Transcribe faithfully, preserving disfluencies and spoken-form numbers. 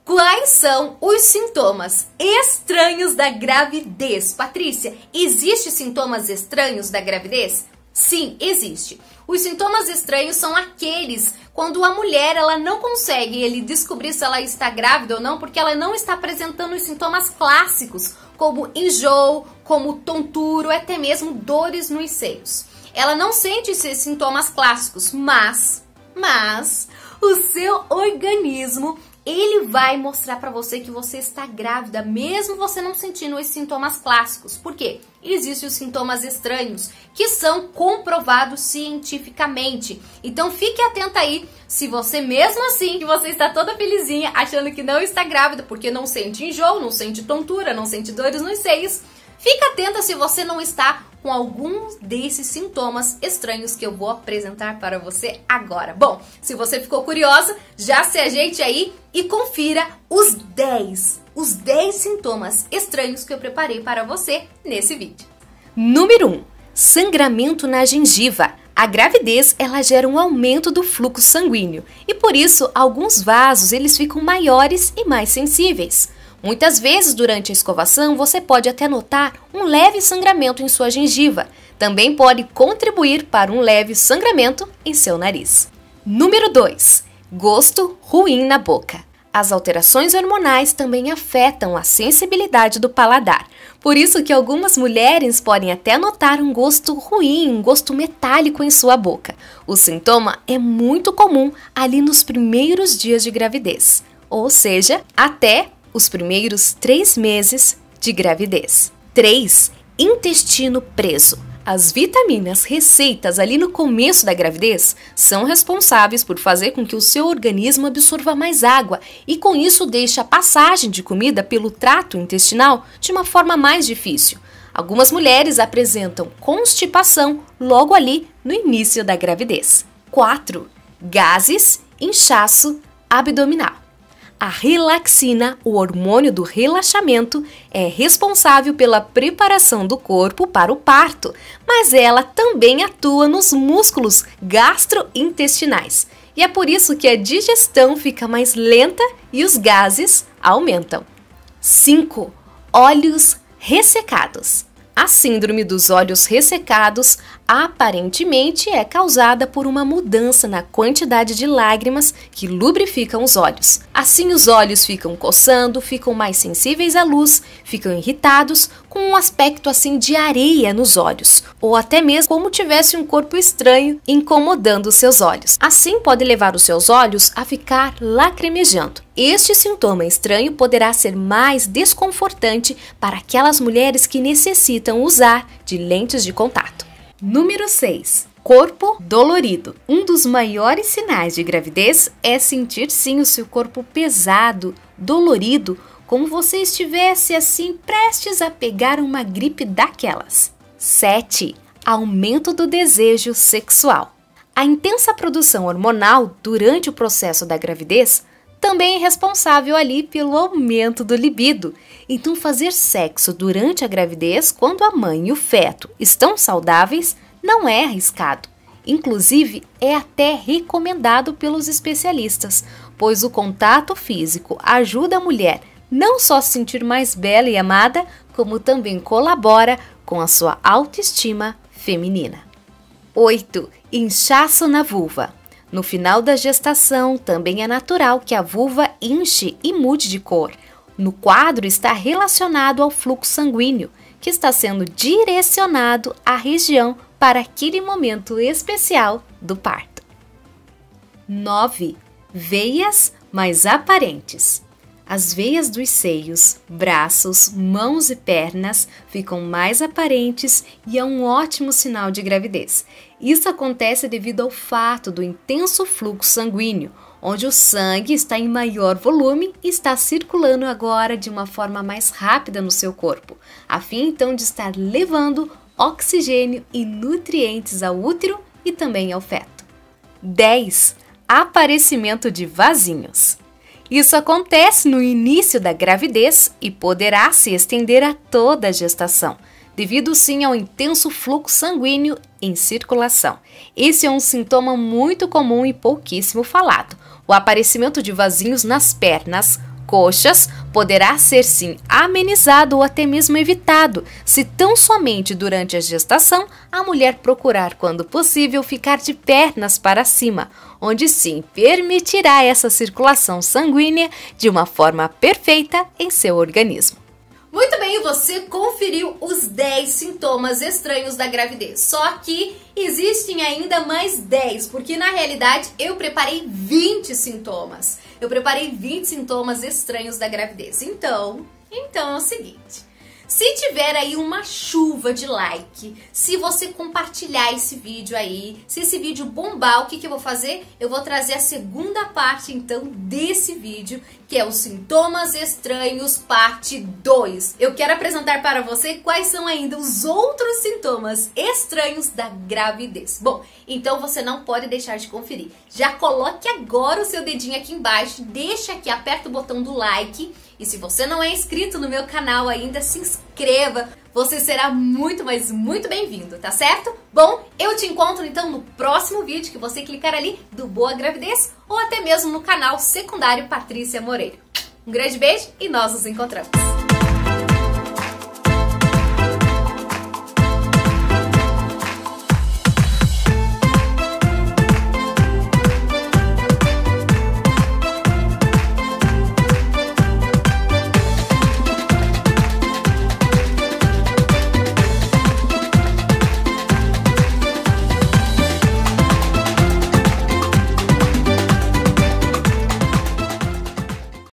Quais são os sintomas estranhos da gravidez? Patrícia, existem sintomas estranhos da gravidez? Sim, existe. Os sintomas estranhos são aqueles quando a mulher ela não consegue ele descobrir se ela está grávida ou não, porque ela não está apresentando os sintomas clássicos, como enjoo, como tontura, ou até mesmo dores nos seios. Ela não sente esses sintomas clássicos, mas, mas o seu organismo ele vai mostrar para você que você está grávida, mesmo você não sentindo esses sintomas clássicos. Por quê? Existem os sintomas estranhos, que são comprovados cientificamente. Então fique atenta aí, se você mesmo assim, que você está toda felizinha, achando que não está grávida, porque não sente enjoo, não sente tontura, não sente dores nos seios, fique atenta se você não está com alguns desses sintomas estranhos que eu vou apresentar para você agora. Bom, se você ficou curiosa, já se ajeite aí e confira os dez, os dez sintomas estranhos que eu preparei para você nesse vídeo. Número um. Sangramento na gengiva. A gravidez, ela gera um aumento do fluxo sanguíneo e por isso alguns vasos eles ficam maiores e mais sensíveis. Muitas vezes, durante a escovação, você pode até notar um leve sangramento em sua gengiva. Também pode contribuir para um leve sangramento em seu nariz. Número dois. Gosto ruim na boca. As alterações hormonais também afetam a sensibilidade do paladar. Por isso que algumas mulheres podem até notar um gosto ruim, um gosto metálico em sua boca. O sintoma é muito comum ali nos primeiros dias de gravidez, ou seja, até os primeiros três meses de gravidez. três. Intestino preso. As vitaminas receitas ali no começo da gravidez são responsáveis por fazer com que o seu organismo absorva mais água e com isso deixa a passagem de comida pelo trato intestinal de uma forma mais difícil. Algumas mulheres apresentam constipação logo ali no início da gravidez. quatro. Gases, inchaço abdominal. A relaxina, o hormônio do relaxamento, é responsável pela preparação do corpo para o parto, mas ela também atua nos músculos gastrointestinais. E é por isso que a digestão fica mais lenta e os gases aumentam. cinco. Olhos ressecados. A síndrome dos olhos ressecados aparentemente é causada por uma mudança na quantidade de lágrimas que lubrificam os olhos. Assim, os olhos ficam coçando, ficam mais sensíveis à luz, ficam irritados, com um aspecto assim de areia nos olhos, ou até mesmo como tivesse um corpo estranho incomodando os seus olhos. Assim, pode levar os seus olhos a ficar lacrimejando. Este sintoma estranho poderá ser mais desconfortante para aquelas mulheres que necessitam usar de lentes de contato. Número seis. Corpo dolorido. Um dos maiores sinais de gravidez é sentir sim o seu corpo pesado, dolorido, como você estivesse assim prestes a pegar uma gripe daquelas. sete. Aumento do desejo sexual. A intensa produção hormonal durante o processo da gravidez também é responsável ali pelo aumento do libido. Então, fazer sexo durante a gravidez, quando a mãe e o feto estão saudáveis, não é arriscado. Inclusive, é até recomendado pelos especialistas, pois o contato físico ajuda a mulher não só a se sentir mais bela e amada, como também colabora com a sua autoestima feminina. oito. Inchaço na vulva. No final da gestação, também é natural que a vulva inche e mude de cor. No quadro está relacionado ao fluxo sanguíneo, que está sendo direcionado à região para aquele momento especial do parto. nove. Veias mais aparentes. As veias dos seios, braços, mãos e pernas ficam mais aparentes e é um ótimo sinal de gravidez. Isso acontece devido ao fato do intenso fluxo sanguíneo, onde o sangue está em maior volume e está circulando agora de uma forma mais rápida no seu corpo, a fim então de estar levando oxigênio e nutrientes ao útero e também ao feto. dez. Aparecimento de vasinhos. Isso acontece no início da gravidez e poderá se estender a toda a gestação, devido sim ao intenso fluxo sanguíneo em circulação. Esse é um sintoma muito comum e pouquíssimo falado. O aparecimento de vasinhos nas pernas, coxas poderá ser sim amenizado ou até mesmo evitado, se tão somente durante a gestação a mulher procurar, quando possível, ficar de pernas para cima, onde sim permitirá essa circulação sanguínea de uma forma perfeita em seu organismo. Muito bem, você conferiu os dez sintomas estranhos da gravidez. Só que existem ainda mais dez, porque na realidade eu preparei vinte sintomas. Eu preparei vinte sintomas estranhos da gravidez. Então, então é o seguinte. Se tiver aí uma chuva de like, se você compartilhar esse vídeo aí, se esse vídeo bombar, o que, que eu vou fazer? Eu vou trazer a segunda parte, então, desse vídeo, que é os sintomas estranhos, parte dois. Eu quero apresentar para você quais são ainda os outros sintomas estranhos da gravidez. Bom, então você não pode deixar de conferir. Já coloque agora o seu dedinho aqui embaixo, deixa aqui, aperta o botão do like. E se você não é inscrito no meu canal ainda, se inscreva. Você será muito, mas muito bem-vindo, tá certo? Bom, eu te encontro então no próximo vídeo que você clicar ali do Boa Gravidez ou até mesmo no canal secundário Patrícia Moreira. Um grande beijo e nós nos encontramos.